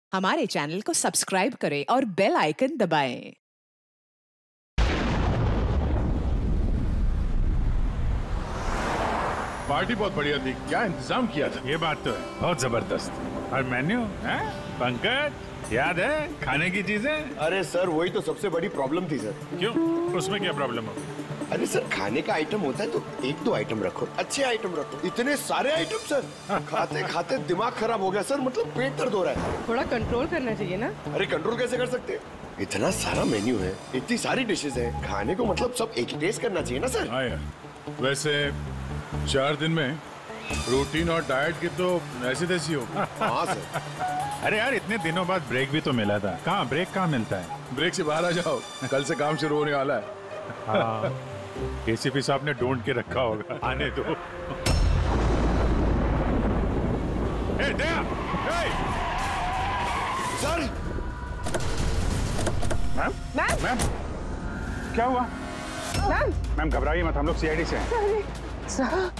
हमारे चैनल को सब्सक्राइब करें और बेल आइकन दबाएं। पार्टी बहुत बढ़िया थी, क्या इंतजाम किया था। ये बात तो है, बहुत जबरदस्त। और मेन्यू है पंकज, याद है खाने की चीजें? अरे सर वही तो सबसे बड़ी प्रॉब्लम थी सर। क्यों, उसमें क्या प्रॉब्लम हो? अरे सर खाने का आइटम होता है तो एक दो आइटम रखो, अच्छे आइटम रखो, इतने सारे आइटम सर। खाते खाते दिमाग खराब हो गया सर, मतलब पेट दर्द हो रहा है। थोड़ा कंट्रोल करना चाहिए ना। अरे कंट्रोल कैसे कर सकते हैं? इतना सारा मेन्यू है, इतनी सारी डिशेज है, खाने को मतलब सब एक ही टेस्ट करना चाहिए ना सर। हाँ यार, वैसे 4 दिन में रूटीन और डाइट की तो ऐसी तैसी हो। हाँ सर। अरे यार इतने दिनों बाद ब्रेक भी तो मिला था, कहाँ ब्रेक कहाँ मिलता है? ब्रेक से बाहर आ जाओ, कल से काम शुरू होने वाला है। हाँ, एसीपी साहब ने ढूंढ के रखा होगा, आने दो। ए, दया, ए! सर मैम, मैम, मैम, क्या हुआ? मैम, मैम घबराइए मत, हम लोग सीआईडी से हैं। सर,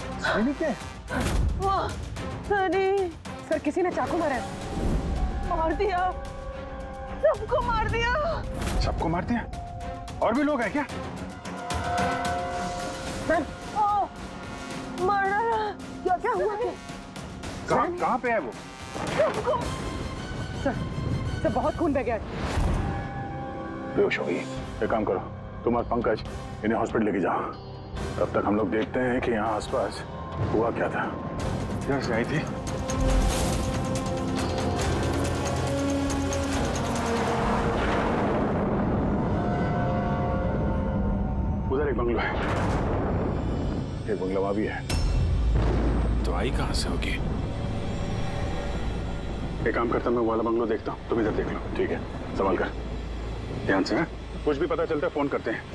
सर किसी ने चाकू मारा है। मार दिया, सबको मार दिया। सबको मार दिया? और भी लोग हैं क्या? मैम, मार डाला। क्या क्या हुआ? कहाँ पे है वो? सबको। सर बहुत खून बह गया। बेहोश हो गई। एक काम करो, तुम और पंकज इन्हें हॉस्पिटल लेके जाओ, तब तक हम लोग देखते हैं कि यहाँ आसपास हुआ क्या था। क्या से आई थी? उधर एक बंगला है, एक बंगला वहां भी है। तो आई कहाँ से होगी? एक काम करता हूं, मैं वो वाला बंगलो देखता हूँ, तुम इधर देख लो, ठीक है? संभाल कर, ध्यान से। कुछ भी पता चलता है फोन करते हैं।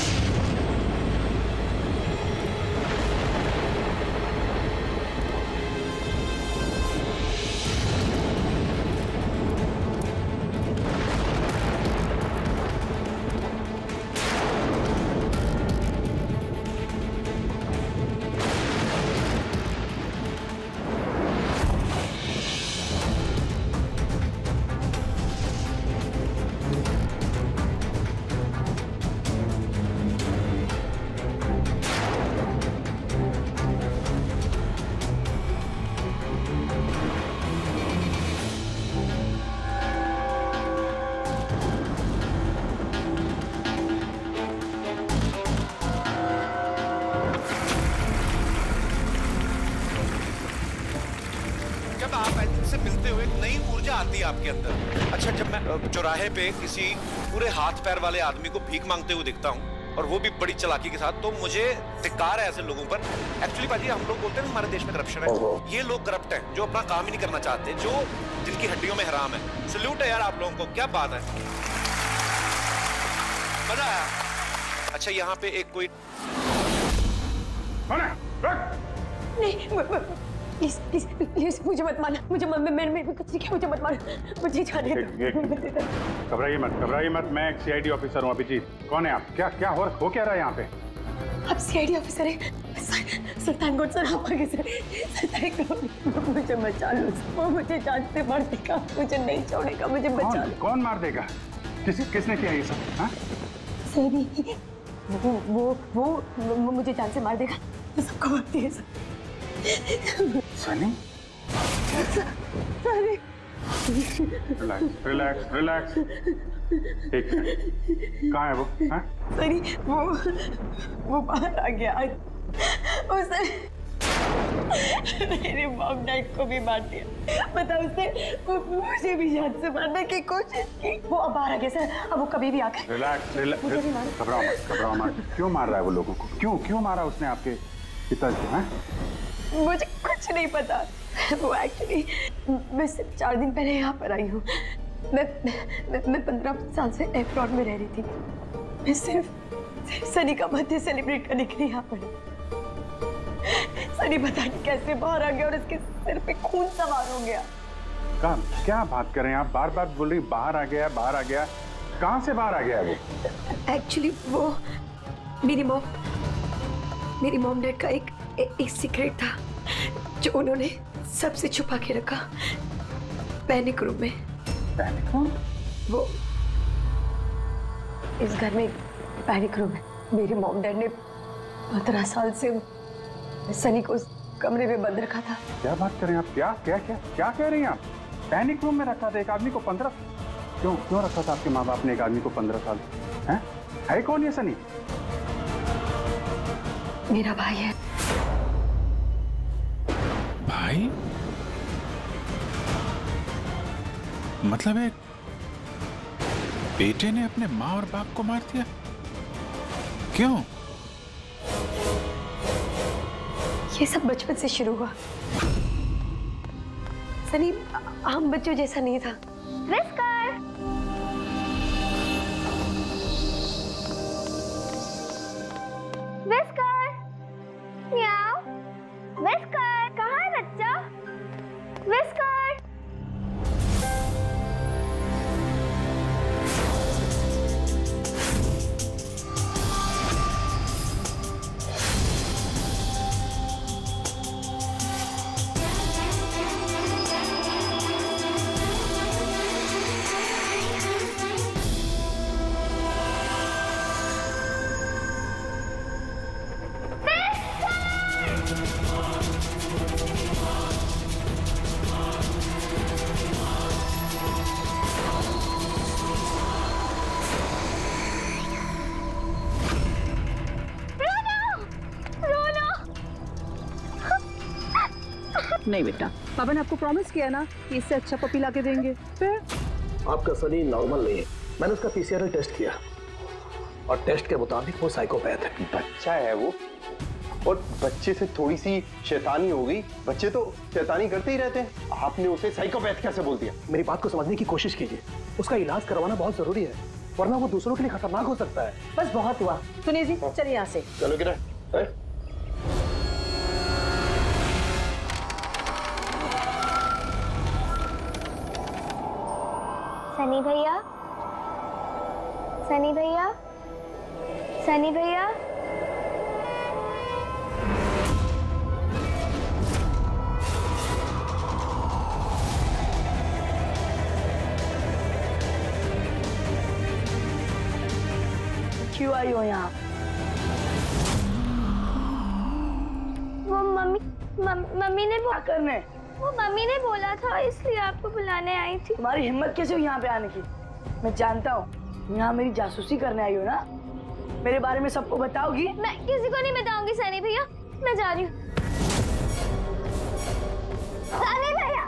मिलते हुए नई ऊर्जा आती है आपके अंदर। अच्छा, जब मैं चौराहे पे किसी पूरे हाथ पैर वाले आदमी को भीख मांगते हुए दिखता हूँ और वो भी बड़ी चालाकी के साथ, तो मुझे धिक्कार है ऐसे लोगों पर। एक्चुअली पाजी, हम लोग बोलते हैं हमारे देश में करप्शन है, ये लोग करप्ट हैं जो अपना काम ही नहीं करना चाहते, जो जिनकी हड्डियों में हराम है। सल्यूट है यार आप लोगों को, क्या बात है, मजा आया। अच्छा, यहाँ पे एक कोई प्लीज प्लीज प्लीज मुझे मत मारना, मुझे मैंने कुछ नहीं किया, मुझे मत मारना, मुझे जाने दो। घबराइए मत, मैं एक सीआईडी ऑफिसर हूँ। अभिजीत, कौन है आप? क्या हो क्या रहा है यहाँ पे? आप सीआईडी ऑफिसर हैं? सुल्तानगढ़ सर, आप आगे सर। मुझे बचा लो, वो मुझे जान से मार देगा, मुझे नहीं छोड़ेगा, मुझे बचा लो। कौन मार देगा? किसने किया ये सब? हाँ? सनी, वो मुझे जान से मार देगा, तो सबको मारती है सर। सनी? रिलैक्स। एक मिनट, कहाँ है वो? हाँ? सनी, वो बाहर आ गया। उसने मेरे मॉम डैड को भी मार दिया। पता उसने मुझे भी जान से मारने की कोशिश की। वो अब बाहर आ गया सर, अब वो कभी भी आकर। रिलैक्स। घबराओ मत। क्यों मार रहा है वो लोगों को? क्यों मारा उसने आपके पिताजी को? हाँ? मुझे कुछ नहीं पता। वो एक्चुअली मैं सिर्फ 4 दिन पहले यहाँ पर आई हूँ। मैं 15 साल से एयरपोर्ट में रह रही थी। मैं सिर्फ सनी का बर्थडे सेलिब्रेट करने के लिए यहाँ पर। सनी पता नहीं कैसे बाहर आ गया और उसके सिर पे खून सवार हो गया। क्या बात कर रहे हैं आप? बार बोल रही बाहर आ गया। कहाँ से बाहर आ गया वो? एक्चुअली वो मेरी मॉम डैड का एक सीक्रेट था जो उन्होंने सबसे छुपा के रखा पैनिक रूम में। Panic room? वो इस घर में पैनिक रूम है। मेरे मॉम डैड ने 15 साल से सनी को उस कमरे में बंद रखा था। क्या बात कर रहे हैं आप? क्या क्या क्या क्या कह रही हैं आप? पैनिक रूम में रखा था एक आदमी को 15? क्यों रखा था आपके माँ बाप ने एक आदमी को 15 साल? है कौन ये सनी? मेरा भाई है। भाई? मतलब एक बेटे ने अपने माँ और बाप को मार दिया? क्यों? ये सब बचपन से शुरू हुआ। सनी आम बच्चों जैसा नहीं था। विस्कर! विस्कर! म्याऊ! विस्कर! कहाँ है बच्चा? विस्कर! नहीं बेटा, पापा ने आपको प्रॉमिस किया ना कि इससे अच्छा पपी लाके देंगे। फिर आपका सनी नॉर्मल नहीं है। मैंने उसका पीसीआर टेस्ट किया और टेस्ट के मुताबिक वो साइकोपैथ है। बच्चा है वो, और बच्चे से थोड़ी सी शैतानी हो गई। बच्चे तो शैतानी करते ही रहते हैं, आपने उसे साइकोपैथ कैसे बोल दिया? मेरी बात को समझने की कोशिश कीजिए। उसका इलाज करवाना बहुत जरूरी है, वरना वो दूसरों के लिए खतरनाक हो सकता है। बस बहुत हुआ। सुनिए जी, चलिए यहाँ से। चलो किरण। सनी भैया, सनी भैया, सनी भैया। क्यों आई हो यहाँ? वो मम्मी ने क्या करने? वो मम्मी ने बोला था, इसलिए आपको बुलाने आई थी। तुम्हारी हिम्मत कैसे हुई यहाँ पे आने की? मैं जानता हूँ यहाँ मेरी जासूसी करने आई हो ना। मेरे बारे में सबको बताओगी? मैं किसी को नहीं बताऊंगी सनी भैया, मैं जा रही हूँ। सनी भैया,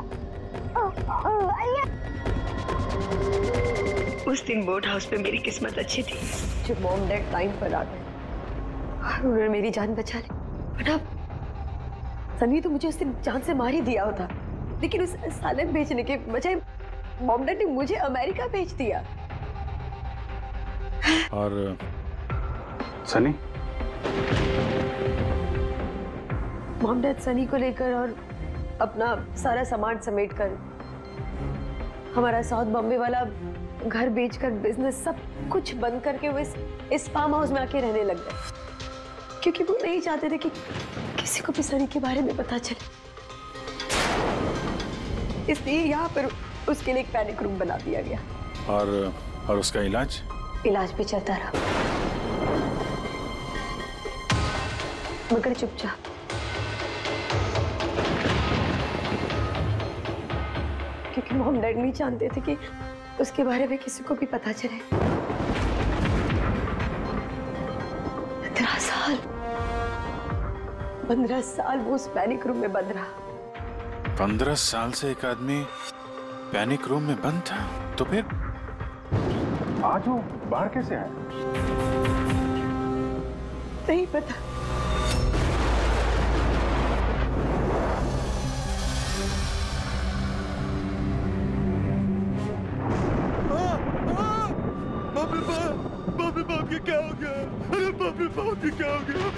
उस दिन बोट हाउस पे मेरी किस्मत अच्छी थी जो मॉम डैड टाइम पर आ गए और उन्होंने मेरी जान बचा ली। वरना सनी तो मुझे उस दिन जान से मार ही दिया होता, लेकिन उस सालन भेजने के बजाय मॉम डैड ने मुझे अमेरिका भेज दिया। और सनी? मॉम डैड सनी को लेकर और अपना सारा सामान समेटकर हमारा साउथ बॉम्बे वाला घर बेचकर बिजनेस सब कुछ बंद करके वो इस फार्म हाउस में आके रहने लग गए, क्योंकि वो नहीं चाहते थे कि किसी को भी सनी के बारे में पता चले। इसलिए यहाँ पर उसके लिए एक पैनिक रूम बना दिया गया। और उसका इलाज भी चलता रहा, मगर चुपचाप। क्योंकि मॉम डैड नहीं जानते थे कि उसके बारे में किसी को भी पता चले। 15 साल वो उस पैनिक रूम में बंद रहा। 15 साल से एक आदमी पैनिक रूम में बंद था, तो फिर आज वो बाहर कैसे आया? नहीं पता। बाप के क्या हो गया? अरे बाप के क्या हो गया?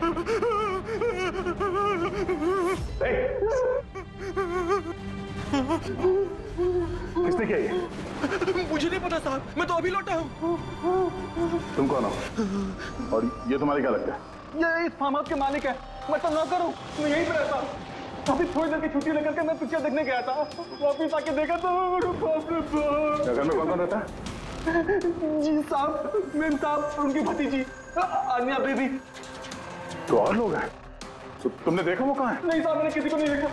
किसने किया ये? मुझे नहीं पता साहब, मैं तो अभी लौटा हूँ। तुम कौन हो? और ये तुम्हारे क्या लगता है? ये इस फार्म हाउस के मालिक है। मैं तो नौकर हूँ, मैं यहीं पे रहता हूँ। अभी थोड़ी देर की छुट्टी लेकर के मैं पिक्चर देखने गया था, वापिस आके देखा तो बाप रे बाप। घर में कौन कौन रहता है? जी साहब, मैम साहब, उनकी भतीजी अन्या बेबी। तो और लोग हैं? तो तुमने देखा वो कहाँ है? नहीं साहब, मैंने किसी को नहीं देखा।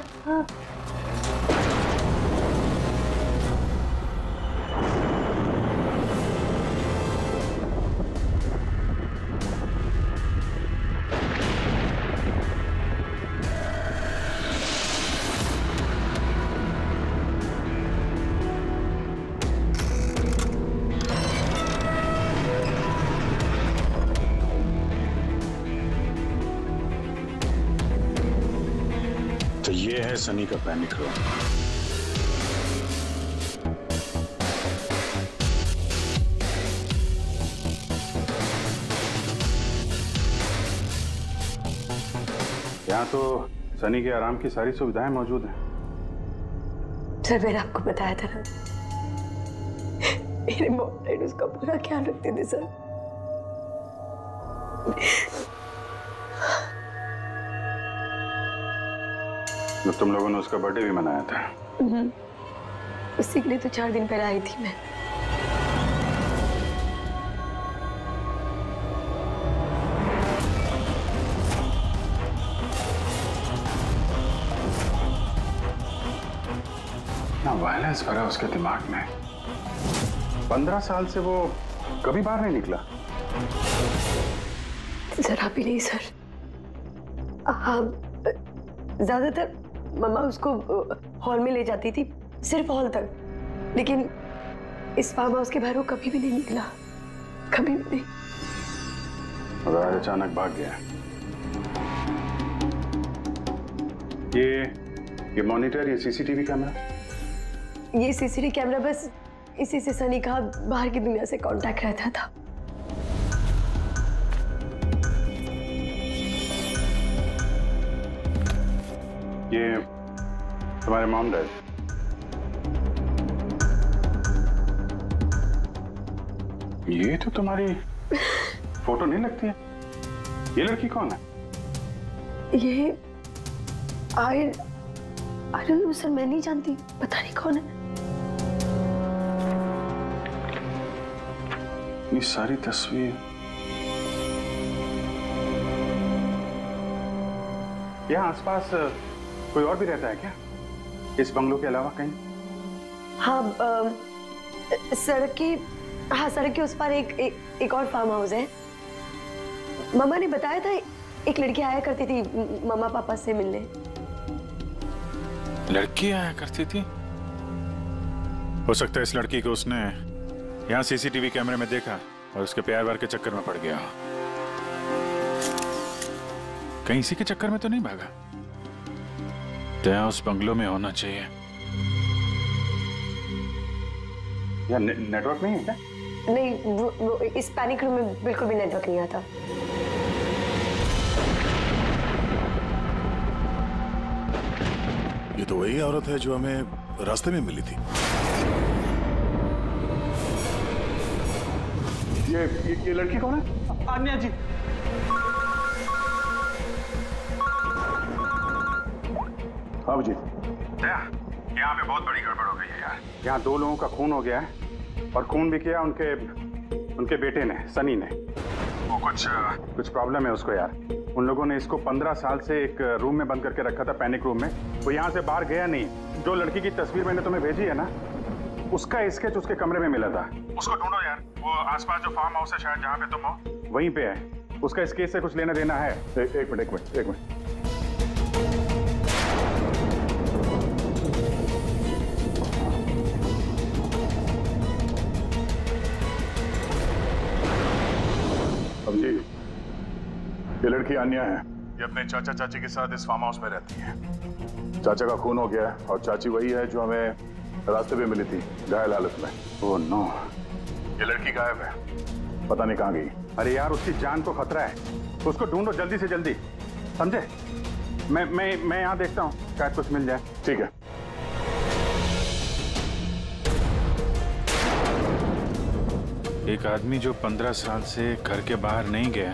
तो ये है सनी का पैनिक रूम। यहाँ तो सनी के आराम की सारी सुविधाएं मौजूद हैं। सर, मैंने आपको बताया था ना, मेरे मॉम डैड उसका पूरा ख्याल रखते थे सर। तो तुम लोगों ने उसका बर्थडे भी मनाया था? उसी के लिए तो 4 दिन पहले आई थी मैं। ना वायलेंस भरा उसके दिमाग में। 15 साल से वो कभी बाहर नहीं निकला। जरा भी नहीं सर। हाँ, ज्यादातर मम्मा उसको हॉल में ले जाती थी, सिर्फ हॉल तक, लेकिन इस फार्म हाउस के बाहर वो कभी भी नहीं निकला, कभी भी नहीं। और आज अचानक भाग गया। ये मॉनिटर, ये सीसीटीवी कैमरा? ये सीसीटीवी कैमरा बस इसी से सनी का बाहर की दुनिया से कांटेक्ट रहता था। ये तुम्हारे मॉम डैड? ये तो तुम्हारी फोटो नहीं लगती है। ये लड़की कौन है? ये आई डोंट नो सर, मैं नहीं जानती, पता नहीं कौन है। ये सारी तस्वीर यहाँ आसपास कोई और भी रहता है क्या, इस बंगलो के अलावा कहीं? हाँ, सड़क के उस पार एक और फार्म हाउस है। मम्मा ने बताया था, एक लड़की आया करती थी मम्मा पापा से मिलने। लड़की आया करती थी? हो सकता है इस लड़की को उसने यहाँ सीसीटीवी कैमरे में देखा और उसके प्यार वार के चक्कर में पड़ गया। कहीं इसी के चक्कर में तो नहीं भागा? तो उस बंगलो में होना चाहिए। यहाँ नेटवर्क नहीं है क्या? नहीं, वो इस पैनिक रूम में बिल्कुल भी नेटवर्क नहीं आता। ये तो वही औरत है जो हमें रास्ते में मिली थी। ये लड़की कौन है? अन्या जी। हाँ जी। यहाँ पे बहुत बड़ी गड़बड़ हो गई है यार। यहाँ 2 लोगों का खून हो गया है, और खून भी किया उनके बेटे ने, सनी ने। वो कुछ प्रॉब्लम है उसको यार। उन लोगों ने इसको 15 साल से एक रूम में बंद करके रखा था, पैनिक रूम में। वो यहाँ से बाहर गया नहीं। जो लड़की की तस्वीर मैंने तुम्हें भेजी है ना, उसका स्केच उसके कमरे में मिला था। उसको ढूंढो यार। वो आसपास जो फार्म हाउस है शायद जहाँ पे तुम हो, वहीं पे है। उसका स्केच से कुछ लेना देना है। एक मिनट। अब जी, ये लड़की अन्या है। ये अपने चाचा चाची के साथ इस फार्म हाउस में रहती है। चाचा का खून हो गया है, और चाची वही है जो हमें रास्ते पे मिली थी घायल हालत में। ओह नो, ये लड़की गायब है, पता नहीं कहाँ गई। अरे यार, उसकी जान को खतरा है, उसको ढूंढो जल्दी से जल्दी, समझे? मैं यहाँ देखता हूँ, शायद कुछ मिल जाए। ठीक है। एक आदमी जो 15 साल से घर के बाहर नहीं गया,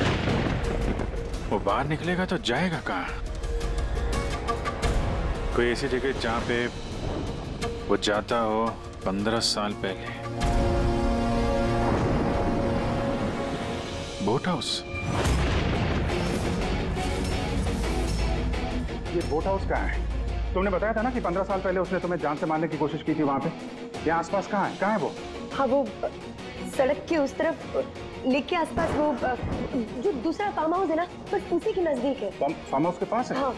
वो बाहर निकलेगा तो जाएगा कहाँ? कोई ऐसी जगह जहाँ पे वो जाता हो 15 साल पहले बोट हाउस। ये बोट हाउस कहाँ है? तुमने बताया था ना कि 15 साल पहले उसने तुम्हें जान से मारने की कोशिश की थी वहां पे। यहाँ आसपास कहाँ है? कहाँ है वो? हाँ, वो सड़क के उस तरफ लेक के आसपास, वो जो दूसरा फार्म हाउस है ना, बस उसी के नजदीक है। फार्म हाउस के पास है? हाँ।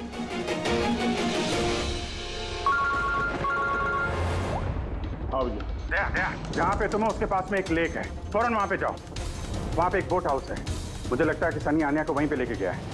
आओ जी। जहाँ पे तुम हो उसके पास में एक लेक है, फौरन वहां पे जाओ। वहां पे एक बोट हाउस है। मुझे लगता है कि सनी आन्या को वहीं पे लेके गया है।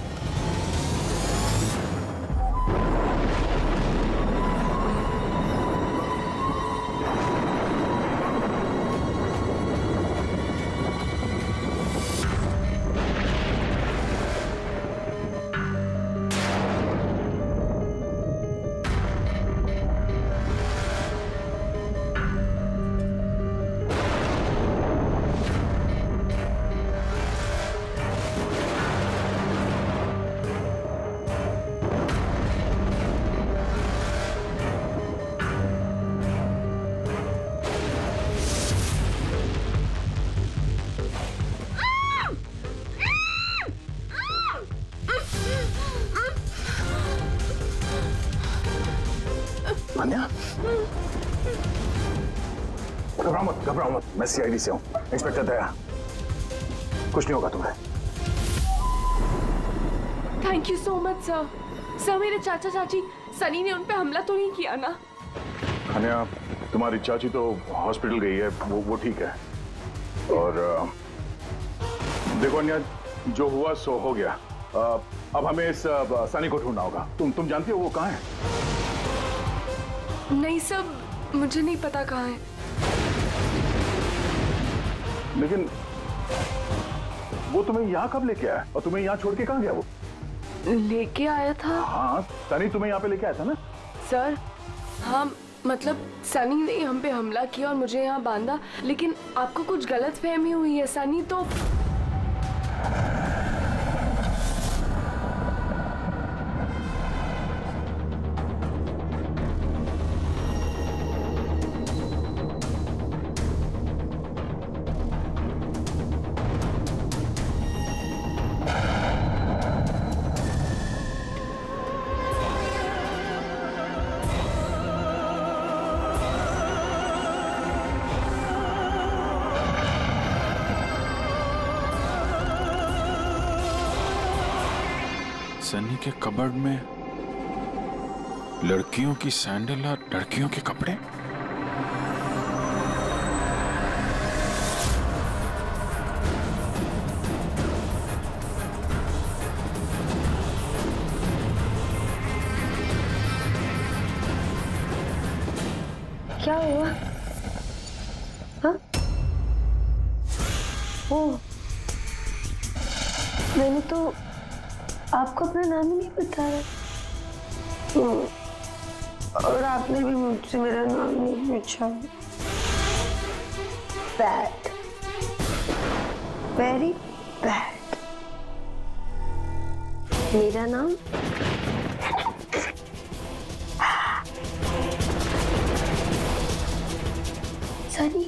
घबराओ मत, मैं सीआईडी से हूँ, इंस्पेक्टर दया। कुछ नहीं होगा तुम्हें। Thank you so much sir. Sir, मेरे चाचा चाची, सनी ने उन पे हमला तो नहीं किया ना? अनया, तुम्हारी चाची तो हॉस्पिटल गई है, वो ठीक है। और देखो अनया, जो हुआ सो हो गया। अब हमें इस सनी को ढूंढना होगा। तुम जानती हो वो कहाँ है? नहीं सर, मुझे नहीं पता कहाँ है। लेकिन वो तुम्हें यहाँ कब लेके आया और तुम्हें यहाँ छोड़ के कहाँ गया? वो लेके आया था। हाँ, सनी तुम्हें यहाँ पे लेके आया था ना? सर, हाँ, मतलब सनी ने हम पे हमला किया और मुझे यहाँ बांधा, लेकिन आपको कुछ गलत फहमी हुई है। सनी तो सनी के कबर्ड में लड़कियों की सैंडल और लड़कियों के कपड़े। क्या हुआ? हाँ? ओह, मैंने तो आपको अपना नाम ही नहीं बताया। और आपने भी मुझसे मेरा नाम नहीं पूछा। Bad, very bad. मेरा नाम Sunny.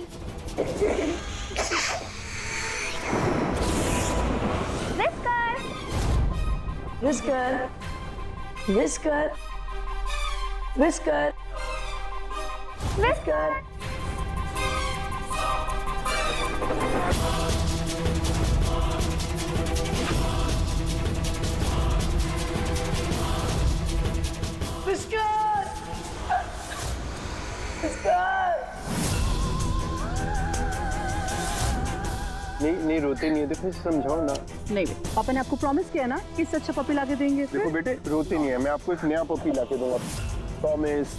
Whisker, whisker, whisker, whisker. Whisker, whisker. नहीं रोते नहीं है, देखो समझाओ ना। नहीं बेटा, पापा ने आपको प्रॉमिस किया ना कि इससे अच्छा पपी लाके देंगे। देखो बेटे, रोते नहीं है, मैं आपको एक नया पपी लाके दूंगा, प्रॉमिस।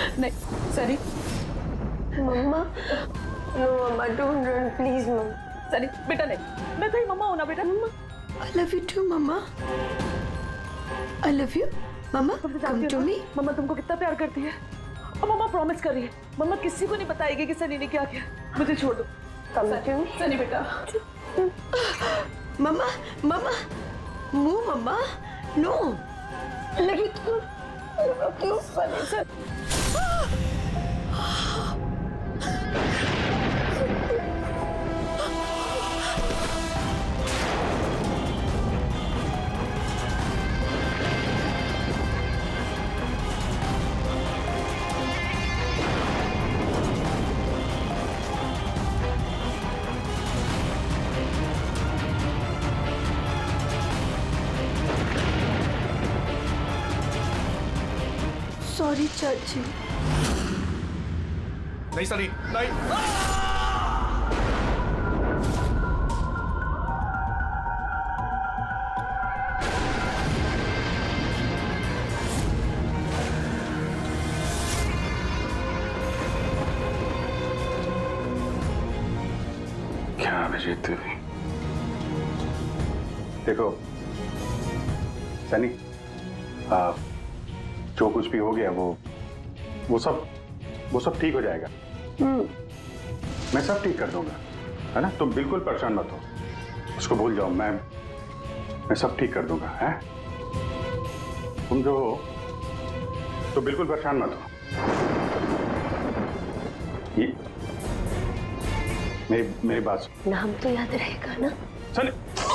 नहीं Sunny. Mamma, no mamma, don't run please mamma. Sunny बेटा नहीं, मैं तेरी मम्मा हूं ना बेटा। Mamma, I love you too mamma. I love you mamma, come to me. Mamma तुमको कितना प्यार करती है और मम्मा प्रॉमिस कर रही है मम्मा किसी को नहीं बताएगी कि सनी ने क्या किया। मुझे छोड़ दो। कम टू मी सनी बेटा। मम्मा, मम्मा, मुंह मम्मा, नो। लगी तो क्यों सनी सर? सॉरी चाची। नहीं सनी, नहीं। क्या अभिजीत देवी, देखो सनी, जो कुछ भी हो गया वो सब ठीक हो जाएगा। मैं सब ठीक कर दूंगा, है ना? तुम बिल्कुल परेशान मत हो, उसको भूल जाओ। मैं सब ठीक कर दूंगा, है? तुम जो हो तो बिल्कुल परेशान मत हो। ये मेरी बात सुन। नाम तो याद रहेगा ना? सनी,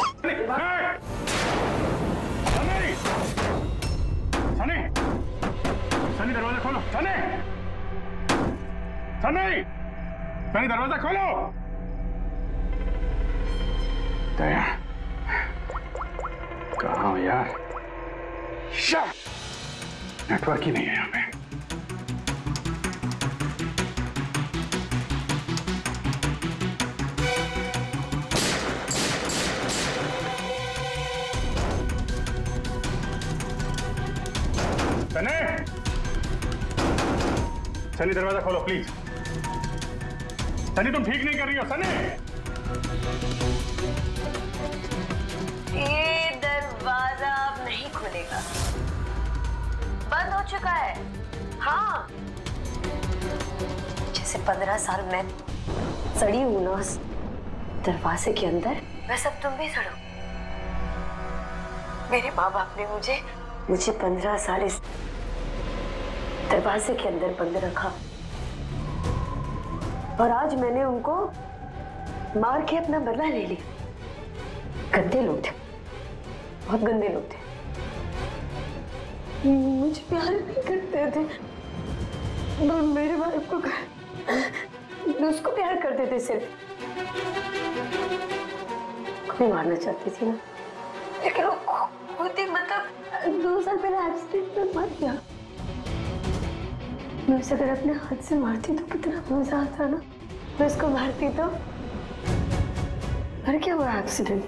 सनी, सनी दरवाजा खोलो। सनी, सनी, सनी दरवाजा खोलो। दया, कहाँ हो यार? नेटवर्क ही नहीं है यहाँ पे। सनी, सनी दरवाजा खोलो प्लीज। सनी तुम ठीक नहीं कर रही हो। सनी, ये दरवाजा अब नहीं खुलेगा, बंद हो चुका है। हाँ, जैसे 15 साल मैं सड़ी हूं ना उस दरवाजे के अंदर, वैसे अब तुम भी सड़ो। मेरे माँ बाप ने मुझे 15 साल इस दरवाजे के अंदर बंद रखा और आज मैंने उनको मार के अपना बदला ले लिया। गंदे लोग थे, बहुत गंदे लोग थे, मुझे प्यार नहीं करते थे। मेरे भाई को उसको प्यार करते थे, सिर्फ कोई मारना चाहती थी ना, लेकिन वो खुद ही मतलब 2 साल पहले एक्सीडेंट में मर गया। मैं उसे अगर अपने हाथ से मारती तो कितना मजा आता ना। मैं उसको मारती तो मर क्या हुआ एक्सीडेंट।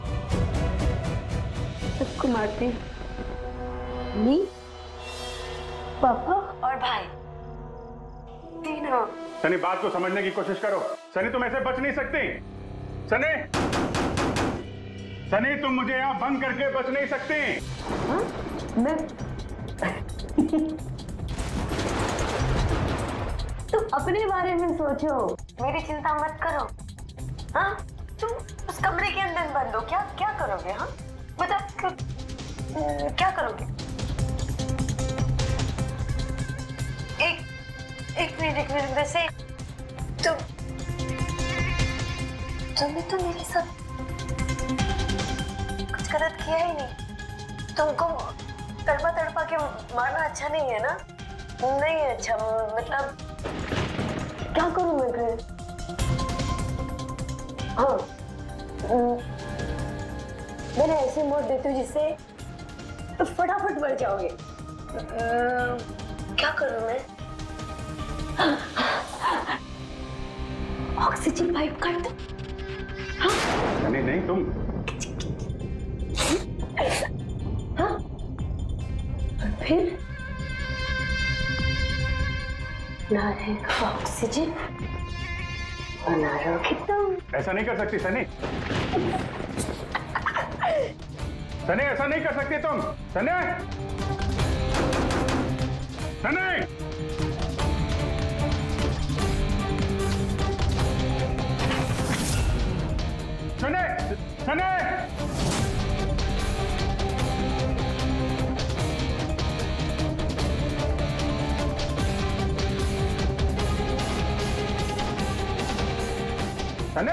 सबको मारती, मम्मी, पापा और भाई, तीनों। सनी बात को समझने की कोशिश करो। सनी तुम ऐसे बच नहीं सकती। सनी, सनी तुम मुझे यहाँ बंद करके बच नहीं सकती। हाँ? मैं तुम अपने बारे में सोचो, मेरी चिंता मत करो। हाँ, तुम उस कमरे के अंदर बंद हो, क्या करोगे? हाँ बताओ, क्या करोगे? एक मिनट वैसे तुमने तो मेरे साथ कुछ गलत किया ही नहीं। तुमको तड़पा के मारना अच्छा नहीं है ना? नहीं है अच्छा, मतलब क्या करूं मैं फिर? हाँ, मैंने ऐसे मौत देती हूँ जिससे फटाफट मर जाओगे। क्या करूं मैं? ऑक्सीजन पाइप काट दो। हाँ? नहीं तुम। हाँ? और फिर ना रहेगा ऑक्सीजन और ना रहोगे तुम। ऐसा नहीं कर सकती सनी। सनी ऐसा नहीं कर सकती तुम। सनी सनी सनी सनी सनी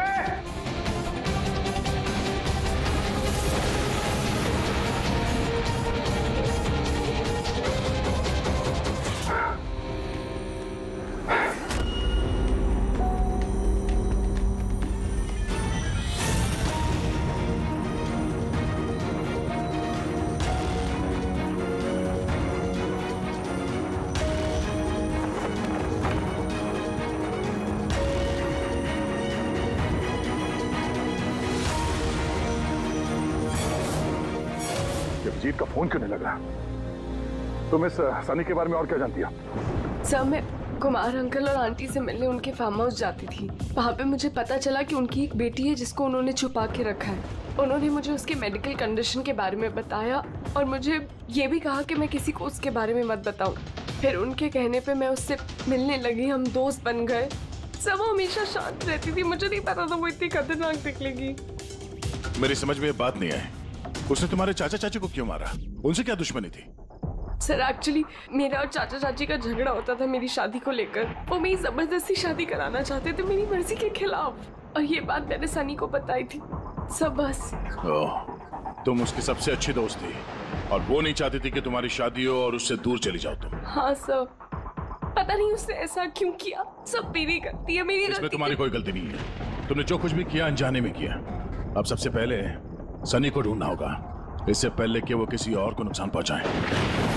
जीत का फोन क्यों नहीं लग रहा? तुम इस सनी के बारे में और क्या जानती हो? सर मैं कुमार अंकल और आंटी से मिलने उनके फार्म हाउस जाती थी। वहाँ पे मुझे पता चला कि उनकी एक बेटी है जिसको उन्होंने छुपा के रखा है। उन्होंने मुझे उसके मेडिकल कंडीशन के बारे में बताया और मुझे ये भी कहा कि मैं किसी को उसके बारे में मत बताऊं। फिर उनके कहने पे मैं उससे मिलने लगी, हम दोस्त बन गए। सब वो हमेशा शांत रहती थी, मुझे नहीं पता था वो इतनी खतरनाक निकलेगी। मेरी समझ में ये बात नहीं आई, उसने तुम्हारे चाचा चाची को क्यों मारा? उनसे क्या दुश्मनी थी? सर एक्चुअली मेरा और चाचा चाची का झगड़ा होता था मेरी शादी को लेकर। वो मेरी जबरदस्ती शादी कराना चाहते थे मेरी मर्जी के खिलाफ, और ये बात मैंने सनी को बताई थी। सब बस। तुम उसकी सबसे अच्छी दोस्त थी और वो नहीं चाहती थी कि तुम्हारी शादी हो और उससे दूर चली जाओ तुम। हाँ सर, पता नहीं उसने ऐसा क्यों किया। सब मेरी गलती है, मेरी इसमें तुम्हारी कोई गलती नहीं है। तुमने जो कुछ भी किया अनजाने में किया। अब सबसे पहले सनी को ढूंढना होगा, इससे पहले कि वो किसी और को नुकसान पहुंचाए।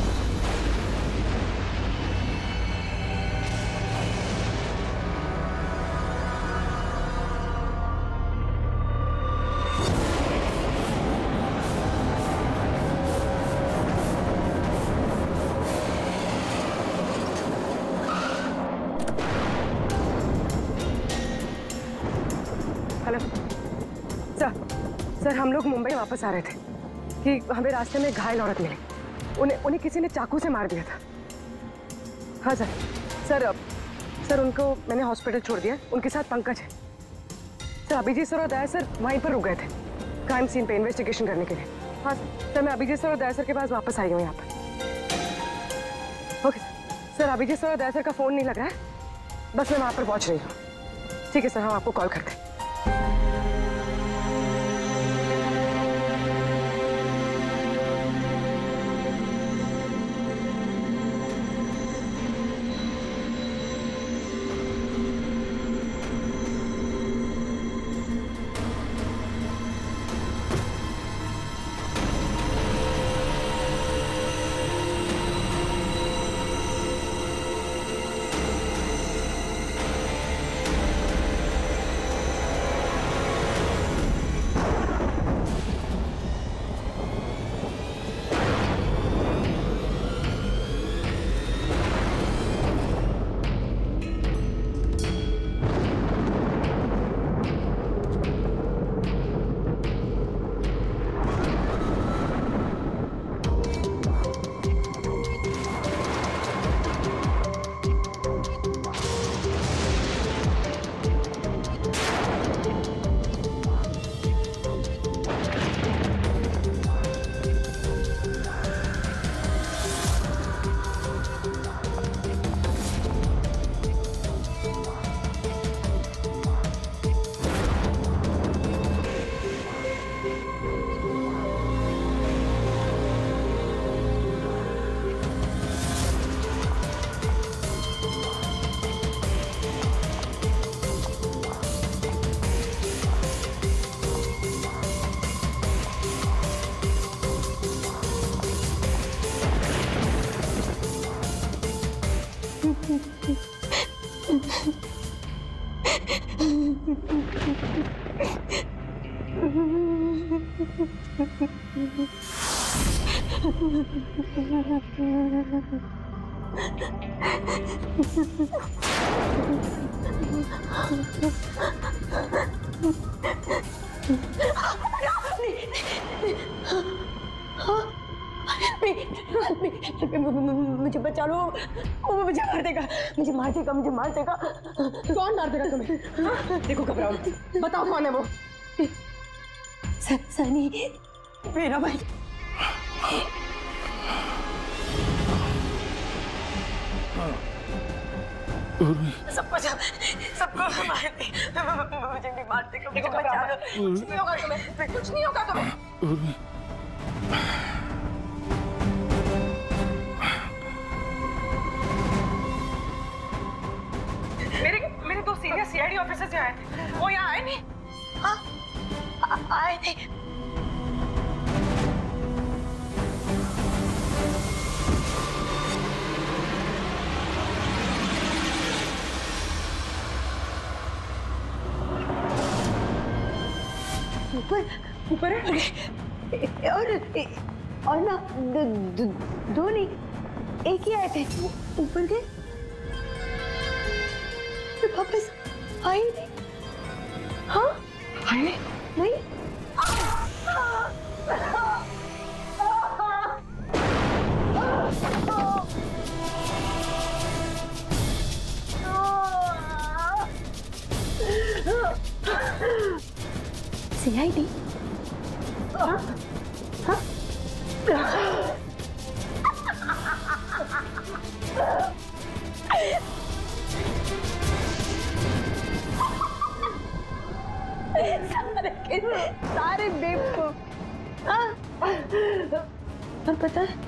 हेलो सर, हम लोग मुंबई वापस आ रहे थे कि हमें रास्ते में घायल औरत मिली। उन्हें किसी ने चाकू से मार दिया था। हाँ सर उनको मैंने हॉस्पिटल छोड़ दिया। उनके साथ पंकज है। सर अभिजीत सर और दया सर वहीं पर रुक गए थे क्राइम सीन पे इन्वेस्टिगेशन करने के लिए। हाँ सर, मैं अभिजीत सर और दया सर के पास वापस आई हूँ यहाँ पर। ओके सर, अभिजीत सर और दया सर का फोन नहीं लग रहा है, बस मैं वहाँ पर पहुँच रही हूँ। ठीक है सर, हम आपको कॉल करते हैं। मुझे बचा लो, वो मुझे मार देगा, मुझे मार देगा, मुझे मार देगा। कौन मार देगा तुम्हें? देखो घबराओ, बताओ कौन है वो? सनी, मेरा भाई। सबको मार दे, मुझे नहीं मार देगा, मुझे बचा लो। कुछ नहीं होगा तुम्हें, कुछ नहीं होगा तुम्हें। मेरे दो सीनियर सीआईडी ऑफिसर्स यहाँ आए थे, वो यहाँ आए नहीं? हाँ, आए थे। ऊपर है और ना दो नहीं, एक ही आए थे। ऊपर गए, वापस आए नहीं। हाँ, आए नहीं। सीआईडी? हाँ? हाँ? सारे बेवकूफ। और पता है,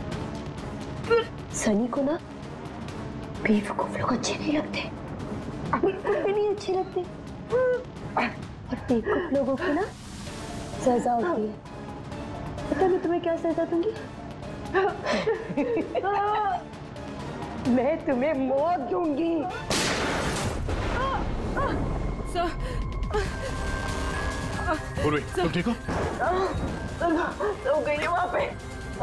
सनी को ना बेवकूफ लोग अच्छे नहीं लगते, बिल्कुल भी नहीं अच्छे लगते। और बेवकूफ लोगों की ना सजा होती है। पता मैं तुम्हें क्या सजा दूंगी? मैं तुम्हें मौत दूंगी। पूर्वी, तुम ठीक हो? सो गई है वहां पे।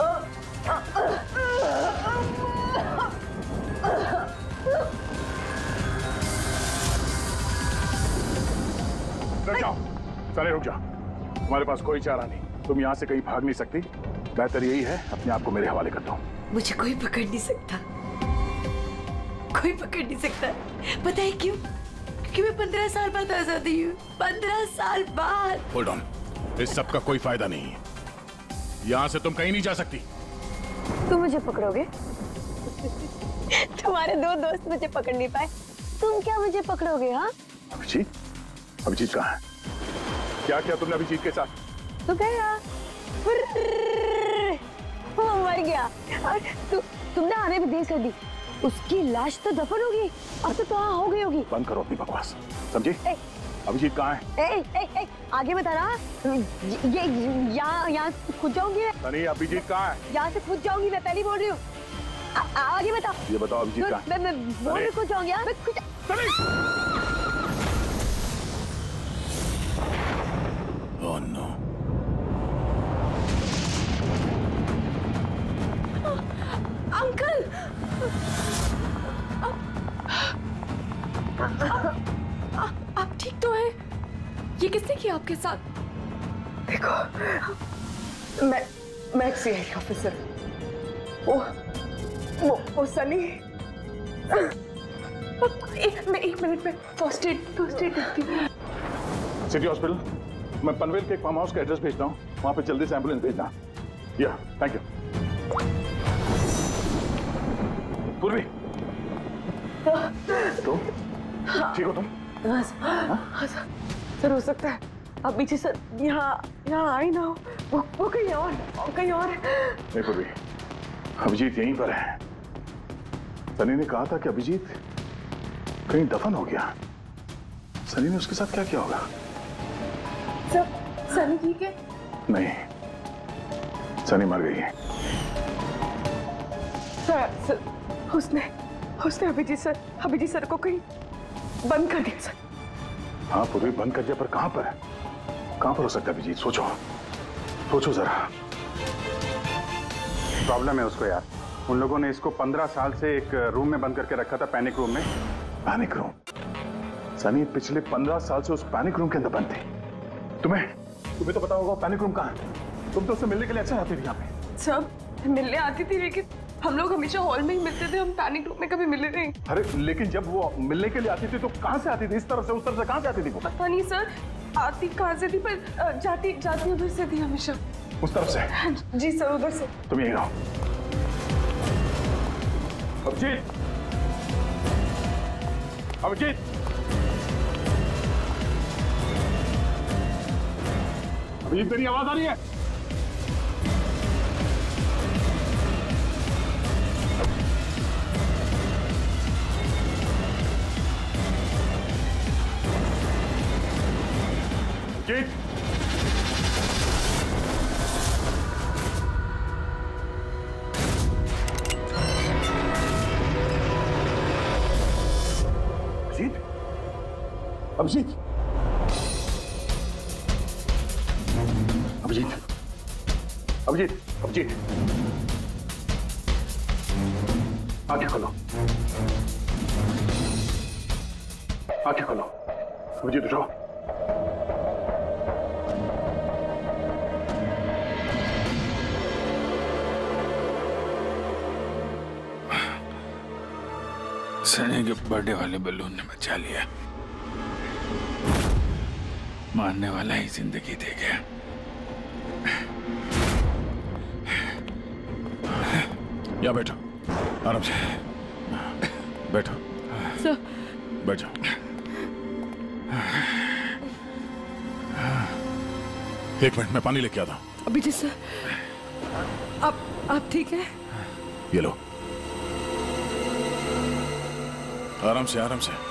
रुक जाओ, सारे रुक जाओ। तुम्हारे पास कोई चारा नहीं, तुम यहाँ से कहीं भाग नहीं सकती। बेहतर यही है अपने आप को मेरे हवाले कर दो। मुझे कोई पकड़ नहीं सकता, कोई पकड़ नहीं सकता। पता है क्यों? क्योंकि मैं 15 साल बाद आजादी हूँ। 15 साल बाद। होल्ड ऑन, इस सब का कोई फायदा नहीं है। यहाँ से तुम कहीं नहीं जा सकती। तुम मुझे पकड़ोगे? तुम्हारे दो दोस्त मुझे पकड़ नहीं पाए, तुम क्या मुझे पकड़ोगे? हाँ, अभिजीत, अभिजीत कहाँ है? क्या किया तुमने अभिजीत के साथ? तो गया, वो मर गया और तुमने आने भी देर कर दी। उसकी लाश तो दफन होगी, अब तो वहाँ हो गई होगी। बंद करो अपनी बकवास, समझी? अभिजीत कहाँ है? आगे बता रहा। ये यहाँ खुद जाऊंगी। सनी, अभिजीत कहाँ है? यहाँ से खुद जाऊंगी, मैं पहले बोल रही हूँ। आगे बताओ। ये बताओ अभिजीत कहाँ है? मैं बोल रही खुद जाऊंगी। Oh no. अंकल, आप ठीक तो हैं? ये किसने किया आपके साथ? देखो, मैं एक सीआईडी ऑफिसर। वो सनी। मैं 1 मिनट में फर्स्ट एड करती हूँ। सिटी हॉस्पिटल, मैं पनवेल के एक फार्म हाउस का एड्रेस भेजता हूँ, वहाँ पे जल्दी से एम्बुलेंस भेजना। या, थैंक यू। पूर्वी, तुम ठीक हो? तुम हाँ सर, हो सकता है अब पीछे सर यहाँ आई ना हो, वो कहीं और नहीं पूर्वी, अभिजीत यहीं पर है। सनी ने कहा था कि अभिजीत कहीं दफन हो गया। सनी ने उसके साथ क्या किया होगा? सनी ठीक है? नहीं, सनी मर गई है। सर, उसने अभिजीत सर को कहीं बंद कर दिया सर। हाँ पूरी बंद कर दिया, पर कहां पर है? कहां पर हो सकता है अभिजीत? सोचो जरा। प्रॉब्लम है उसको यार, उन लोगों ने इसको 15 साल से एक रूम में बंद करके रखा था, पैनिक रूम में। Panic room? सनी पिछले 15 साल से उस पैनिक रूम के अंदर बंद थी। तुम्हें तो पता होगा पैनिक रूम कहाँ है। तुम तो उससे मिलने के लिए अच्छा आती थी यहाँ पे। सब मिलने आती थी, लेकिन हम लोग हमेशा हॉल में ही मिलते थे, हम पैनिक रूम में कभी मिले नहीं। अरे लेकिन जब वो मिलने के लिए आती थी तो कहाँ से आती थी? इस तरफ से उस तरफ से कहाँ से आती थी वो? पता नहीं सर, आती कहाँ से थी, पर जाती उधर से थी हमेशा। उस तरफ से? जी सर, उधर से। तुम यही रहो। अभिजीत, अभिजीत, अभिजीत तेरी आवाज आ रही है? अभिजीत, अभिजीत, अभिजीत, अभिजीत, अभिजीत, आंखें खोलो, आंखें खोलो। अभिजीत उठो। सनी के बर्थडे वाले बलून ने बचा लिया, मारने वाला ही जिंदगी दे गया। या बैठो, आराम से बैठो। सर, बैठ जाओ। एक मिनट, मैं पानी लेके आता हूं। अभिजीत सर, आप ठीक है? ये लो, आराम से, आराम से।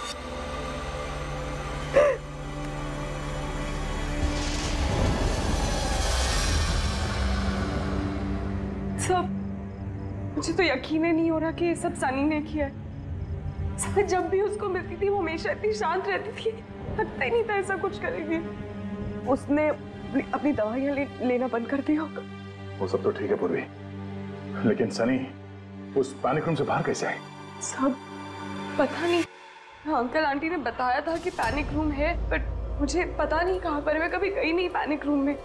सब, मुझे तो यकीन ही नहीं हो रहा कि ये सब सनी ने किया है। सब जब भी उसको मिलती थी वो हमेशा इतनी शांत रहती थी, लगता ही नहीं था ऐसा कुछ करेगी। उसने अपनी दवाइयां लेना बंद कर दिया होगा। वो सब तो ठीक है पूर्वी, लेकिन सनी उस पैनिक रूम से बाहर कैसे आई? सब पता नहीं, अंकल आंटी ने बताया था कि पैनिक रूम है, बट मुझे पता नहीं कहाँ पर। मैं कभी गई नहीं पैनिक रूम में।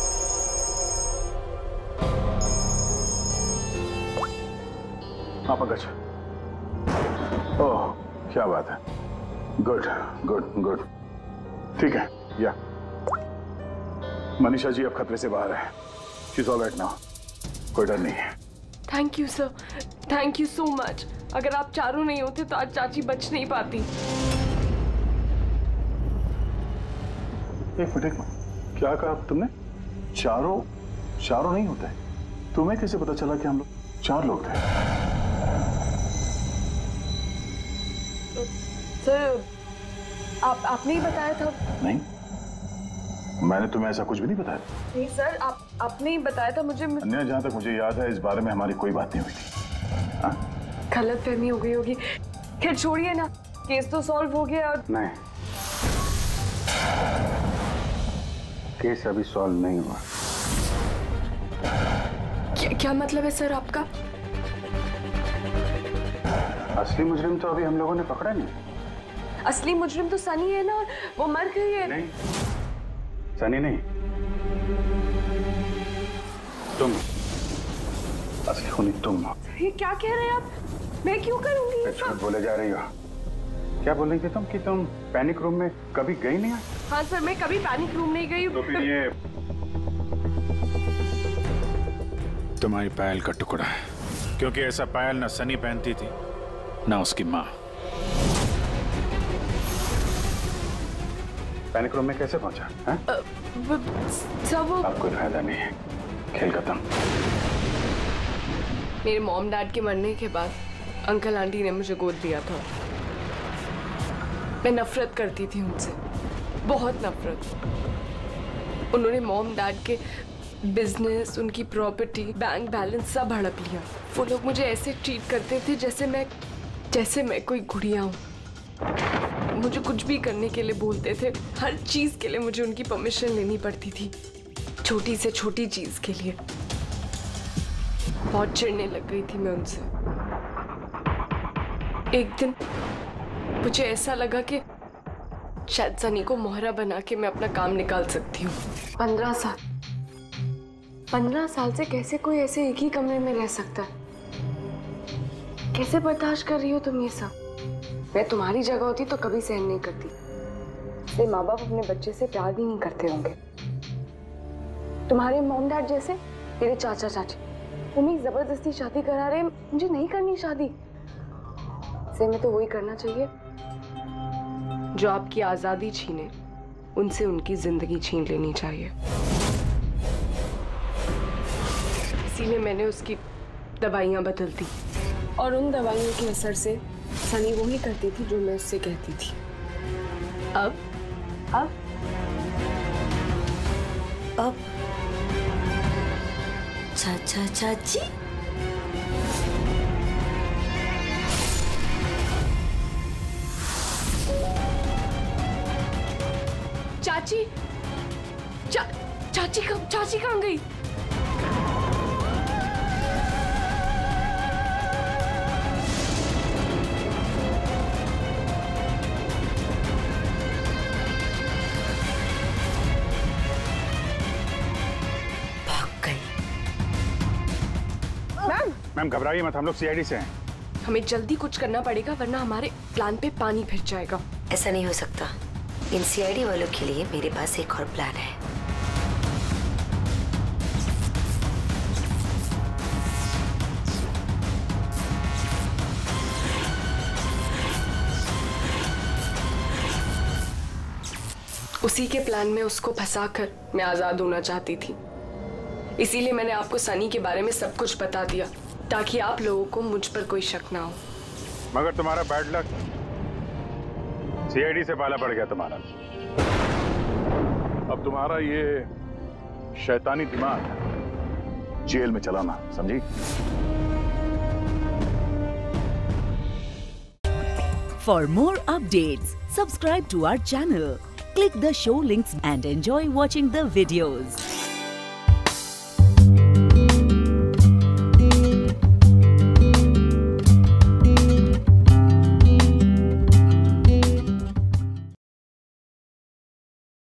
हाँ पंकज, ओह क्या बात है, गुड गुड गुड, ठीक है। या मनीषा जी अब खतरे से बाहर है, she is all right now, कोई डर नहीं है। Thank you sir, thank you so much. अगर आप चारों नहीं होते तो आज चाची बच नहीं पाती। एक मिनट, क्या कहा तुमने? चारों नहीं होते? तुम्हें कैसे पता चला कि हम लोग 4 लोग थे? सर, आपने ही बताया था। नहीं, मैंने तुम्हें ऐसा कुछ भी नहीं बताया। नहीं सर, आपने ही बताया था मुझे। अन्य, जहां तक मुझे याद है इस बारे में हमारी कोई बात नहीं हुई थी। हाँ? गलतफहमी हो गई होगी। खैर छोड़िए ना, केस तो सॉल्व हो गया। और नहीं, केस अभी सॉल्व नहीं हुआ। क्या मतलब है सर आपका? असली मुजरिम तो अभी हम लोगों ने पकड़ा नहीं। असली मुजरिम तो सनी है ना, वो मर गई है। नहीं, सनी नहीं, तुम असली खूनी तुम हो। ये क्या कह रहे हैं आप? मैं क्यों करूंगी ये सब? बोले जा रही हो। क्या बोल रही थी तुम कि तुम पैनिक रूम में कभी गई नहीं? हाँ सर, मैं कभी पैनिक रूम नहीं गई। तो फिर ये तुम्हारी पायल का टुकड़ा है, क्योंकि ऐसा पायल ना सनी पहनती थी ना उसकी माँ। पैनिक रूम में कैसे पहुंचा? सब अब कोई फायदा नहीं है, खेल खत्म। मेरे मॉम डैड के मरने के बाद अंकल आंटी ने मुझे गोद दिया था। मैं नफरत करती थी उनसे, बहुत नफरत। उन्होंने मॉम डैड के बिजनेस, उनकी प्रॉपर्टी, बैंक बैलेंस सब हड़प लिया। वो लोग मुझे ऐसे ट्रीट करते थे जैसे मैं कोई गुड़िया हूँ। मुझे कुछ भी करने के लिए बोलते थे, हर चीज के लिए मुझे उनकी परमिशन लेनी पड़ती थी, छोटी से छोटी चीज के लिए। बहुत चिढ़ने लग गई थी मैं उनसे। एक दिन मुझे ऐसा लगा कि शायद सनी को मोहरा बना के मैं अपना काम निकाल सकती हूँ। 15 साल से कैसे कोई ऐसे एक ही कमरे में रह सकता है? कैसे बर्दाश्त कर रही हो तुम ये सब? मैं तुम्हारी जगह होती तो कभी सहन नहीं करती। इसलिए माँ बाप अपने बच्चे से प्यार भी नहीं करते होंगे। तुम्हारे मॉम डैड जैसे तेरे चाचा चाची उन्हें जबरदस्ती शादी करा रहे, मुझे नहीं करनी शादी। से मैं तो वही करना चाहिए जो आपकी आजादी छीने, उनसे उनकी जिंदगी छीन लेनी चाहिए। इसीलिए मैंने उसकी दवाइयां बदल दी और उन दवाइयों के असर से सनी वही करती थी जो मैं उससे कहती थी। अब चाचा चाची चाची कहाँ गई? मैम घबराइए मत, हम लोग सीआईडी से हैं। हमें जल्दी कुछ करना पड़ेगा वरना हमारे प्लान पे पानी फिर जाएगा। ऐसा नहीं हो सकता। इन सीआईडी वालों के लिए मेरे पास एक और प्लान है। उसी के प्लान में उसको फंसाकर मैं आजाद होना चाहती थी। इसीलिए मैंने आपको सनी के बारे में सब कुछ बता दिया ताकि आप लोगों को मुझ पर कोई शक ना हो। मगर तुम्हारा बैड लक, सीआईडी से पाला पड़ गया तुम्हारा। अब तुम्हारा ये शैतानी दिमाग जेल में चलाना, समझी? For more updates, subscribe to our channel, click the show links and enjoy watching the videos.